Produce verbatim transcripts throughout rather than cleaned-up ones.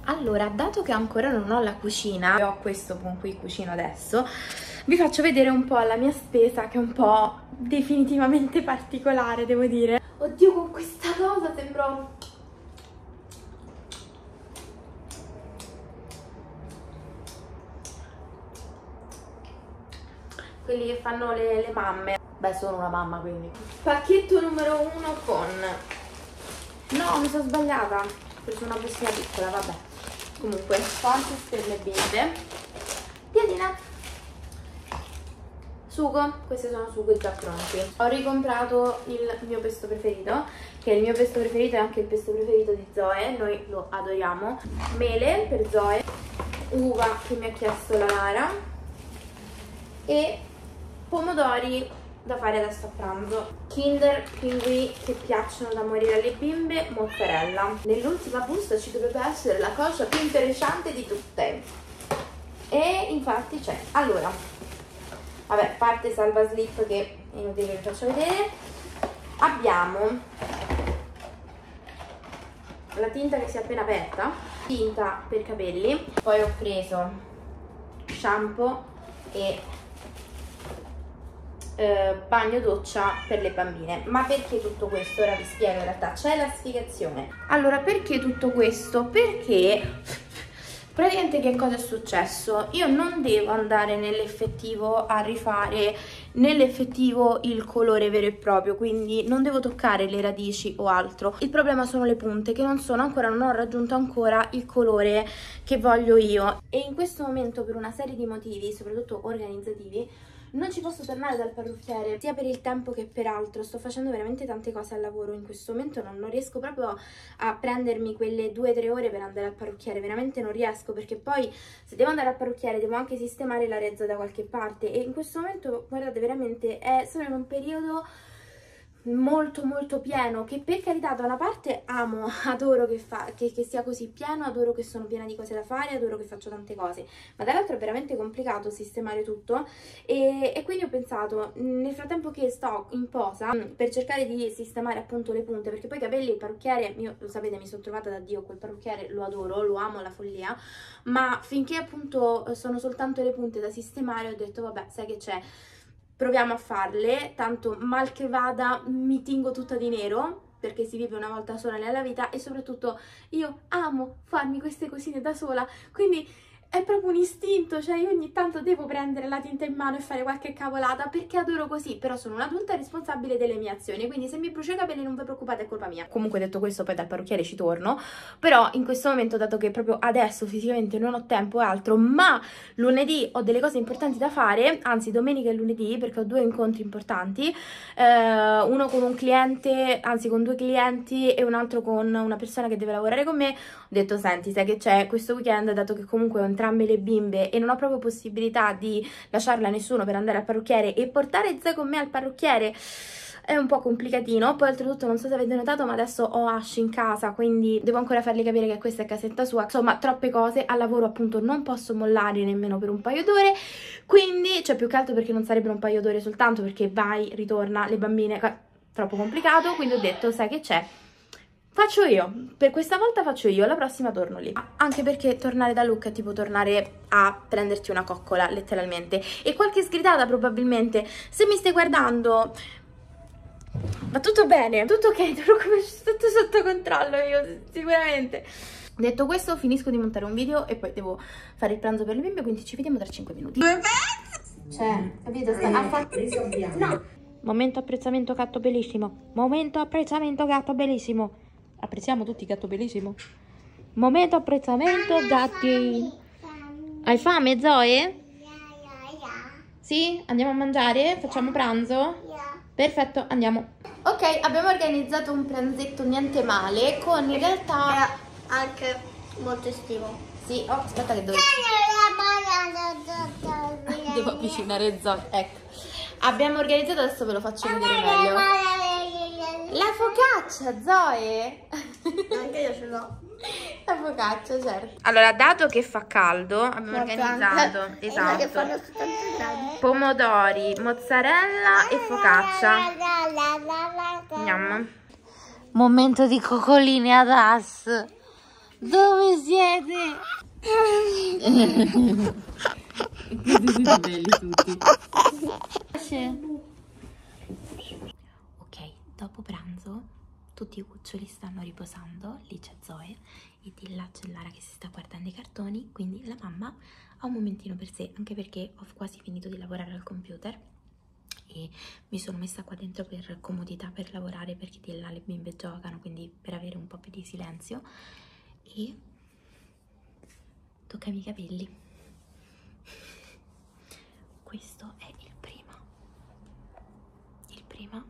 Allora, dato che ancora non ho la cucina e ho questo con cui cucino adesso, vi faccio vedere un po' la mia spesa, che è un po' definitivamente particolare, devo dire. Oddio, con questa cosa sembro... quelli che fanno le, le mamme. Beh, sono una mamma, quindi. Pacchetto numero uno con... No, mi sono sbagliata. Ho preso una bustina piccola, vabbè. Comunque, forze per le bimbe. Piadina. Sugo, questi sono sugo già pronti. Ho ricomprato il mio pesto preferito, che è il mio pesto preferito e anche il pesto preferito di Zoe, noi lo adoriamo. Mele per Zoe, uva che mi ha chiesto la Lara e pomodori da fare adesso a pranzo. Kinder Pinguì che piacciono da morire alle bimbe, mozzarella. Nell'ultima busta ci dovrebbe essere la cosa più interessante di tutte e infatti c'è. Allora, vabbè, parte salva slip che è inutile che vi faccio vedere. Abbiamo la tinta che si è appena aperta, tinta per capelli, poi ho preso shampoo e Eh, bagno doccia per le bambine. Ma perché tutto questo? Ora vi spiego, in realtà c'è la spiegazione. Allora, perché tutto questo? Perché praticamente che cosa è successo? Io non devo andare nell'effettivo a rifare nell'effettivo il colore vero e proprio, quindi non devo toccare le radici o altro. Il problema sono le punte, che non sono ancora, non ho raggiunto ancora il colore che voglio io, e in questo momento per una serie di motivi, soprattutto organizzativi, non ci posso tornare dal parrucchiere, sia per il tempo che per altro. Sto facendo veramente tante cose al lavoro in questo momento, non, non riesco proprio a prendermi quelle due o tre ore per andare al parrucchiere, veramente non riesco, perché poi se devo andare al parrucchiere devo anche sistemare la rezza da qualche parte, e in questo momento, guardate, veramente è, sono in un periodo molto molto pieno, che per carità da una parte amo, adoro che, fa, che, che sia così pieno, adoro che sono piena di cose da fare, adoro che faccio tante cose, ma dall'altro è veramente complicato sistemare tutto, e, e quindi ho pensato, nel frattempo che sto in posa, per cercare di sistemare appunto le punte, perché poi i capelli, il parrucchiere, io, lo sapete, mi sono trovata da Dio, quel parrucchiere lo adoro, lo amo alla follia, ma finché appunto sono soltanto le punte da sistemare ho detto vabbè, sai che c'è, proviamo a farle, tanto mal che vada mi tingo tutta di nero, perché si vive una volta sola nella vita e soprattutto io amo farmi queste cosine da sola, quindi è proprio un istinto, cioè io ogni tanto devo prendere la tinta in mano e fare qualche cavolata perché adoro così, però sono un'adulta responsabile delle mie azioni, quindi se mi brucio i capelli non vi preoccupate, è colpa mia. Comunque, detto questo, poi dal parrucchiere ci torno, però in questo momento, dato che proprio adesso fisicamente non ho tempo e altro, ma lunedì ho delle cose importanti da fare, anzi domenica e lunedì, perché ho due incontri importanti, eh, uno con un cliente, anzi con due clienti e un altro con una persona che deve lavorare con me, ho detto senti, sai che c'è, questo weekend, dato che comunque ho entrambe le bimbe e non ho proprio possibilità di lasciarla a nessuno per andare al parrucchiere e portare Zoe con me al parrucchiere, è un po' complicatino. Poi oltretutto non so se avete notato, ma adesso ho Ash in casa, quindi devo ancora fargli capire che questa è casetta sua, insomma troppe cose, al lavoro appunto non posso mollare nemmeno per un paio d'ore, quindi cioè più che altro perché non sarebbero un paio d'ore soltanto, perché vai, ritorna, le bambine, troppo complicato, quindi ho detto sai che c'è, faccio io, per questa volta faccio io, la prossima torno lì. Anche perché tornare da Luca è tipo tornare a prenderti una coccola, letteralmente. E qualche sgridata probabilmente. Se mi stai guardando, va tutto bene, tutto ok, tutto sotto controllo io, sicuramente. Detto questo, finisco di montare un video e poi devo fare il pranzo per le bimbe, quindi ci vediamo tra cinque minuti. Cioè, capito? Sta a fare... No. Momento apprezzamento gatto bellissimo. Momento apprezzamento gatto bellissimo. Apprezziamo tutti gatto bellissimo. Momento apprezzamento gatti. Hai fame, Zoe? Sì? Andiamo a mangiare? Facciamo pranzo? Perfetto, andiamo. Ok, abbiamo organizzato un pranzetto niente male, con in realtà anche molto estivo. Sì, oh, aspetta che devo... devo avvicinare Zoe, ecco. Abbiamo organizzato, adesso ve lo faccio vedere meglio. La focaccia, Zoe! Anche io ce l'ho. La focaccia, certo. Allora, dato che fa caldo, abbiamo organizzato, esatto, pomodori, mozzarella e focaccia. Andiamo. Momento di coccoline ad as. Dove siete? Siete belli tutti. Ok, dopo pranzo tutti i cuccioli stanno riposando, lì c'è Zoe e di là c'è Lara che si sta guardando i cartoni, quindi la mamma ha un momentino per sé, anche perché ho quasi finito di lavorare al computer e mi sono messa qua dentro per comodità, per lavorare, perché di là le bimbe giocano, quindi per avere un po' più di silenzio. E toccami i capelli. Questo è il prima. Il prima.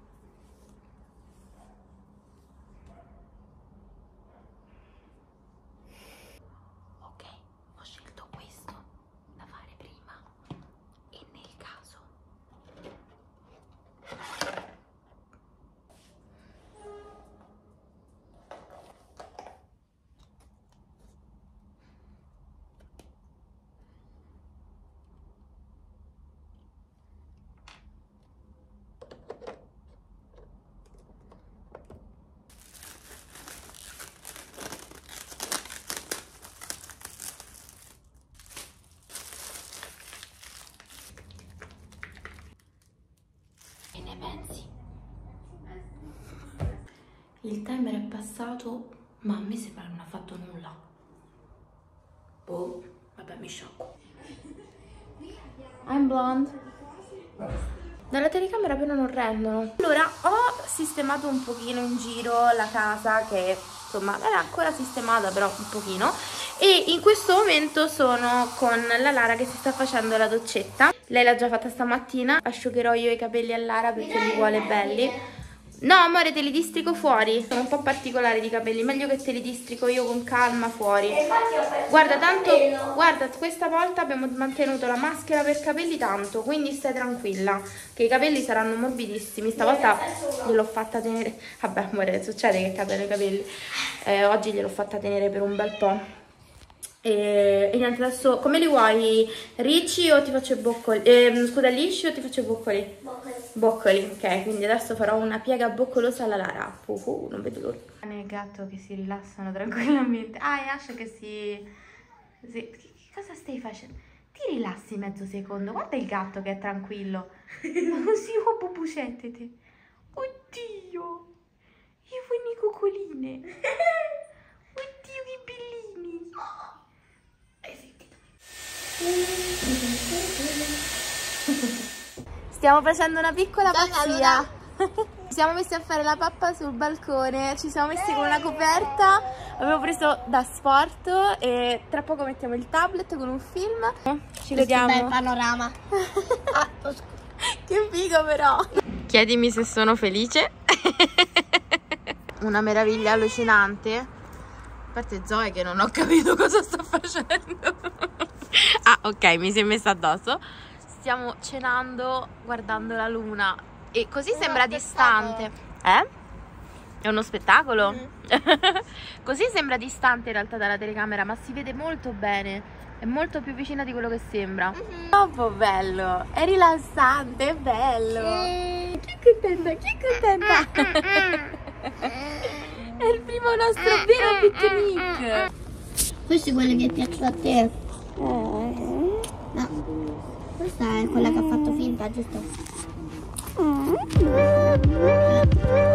Ok, ho scelto questo da fare prima e nel caso il timer è passato, ma a me sembra che non ha fatto nulla. Boh, vabbè, mi sciocco. I'm blonde. Dalla telecamera però non rendono. Allora, ho sistemato un pochino in giro la casa, che insomma era ancora sistemata, però un pochino. E in questo momento sono con la Lara che si sta facendo la doccetta. Lei l'ha già fatta stamattina. Asciugherò io i capelli a Lara perché li vuole belli. No amore, te li districo fuori. Sono un po' particolari di capelli, meglio che te li districo io con calma fuori. Guarda, tanto, guarda, questa volta abbiamo mantenuto la maschera per capelli tanto, quindi stai tranquilla che i capelli saranno morbidissimi. Stavolta gliel'ho fatta tenere. Vabbè amore, succede che cadono i capelli. eh, Oggi gliel'ho fatta tenere per un bel po'. E, e niente, adesso come li vuoi? Ricci o ti faccio i boccoli? Eh, scusa, lisci o ti faccio i boccoli? Boccoli. Boccoli, ok, quindi adesso farò una piega boccolosa alla Lara. Uh, uh, non vedo l'ora. Cane e gatto che si rilassano tranquillamente. Ah, e Asha che si... si... Che cosa stai facendo? Ti rilassi mezzo secondo. Guarda il gatto che è tranquillo. Ma così, oh, bubucette te. Oddio, i buoni coccoline. Oddio, che bellini. Hai sentito? Stiamo facendo una piccola pazzia. Ci siamo messi a fare la pappa sul balcone, ci siamo messi con una coperta, avevo preso da sport e tra poco mettiamo il tablet con un film. Ci vediamo. Bel panorama. Ah, che figo però. Chiedimi se sono felice. Una meraviglia allucinante. A parte Zoe che non ho capito cosa sta facendo. Ah, ok, mi si è messa addosso. Stiamo cenando guardando la luna e così uno sembra spettacolo. distante. Eh? È uno spettacolo? Mm. Così sembra distante in realtà dalla telecamera, ma si vede molto bene. È molto più vicina di quello che sembra. Mm-hmm. Troppo bello, è rilassante, è bello. Mm. Chi è contenta? Chi è contenta? È il primo nostro vero picnic. Questi sono quelli che piacciono a te. No. Questa è quella che ha fatto finta, giusto?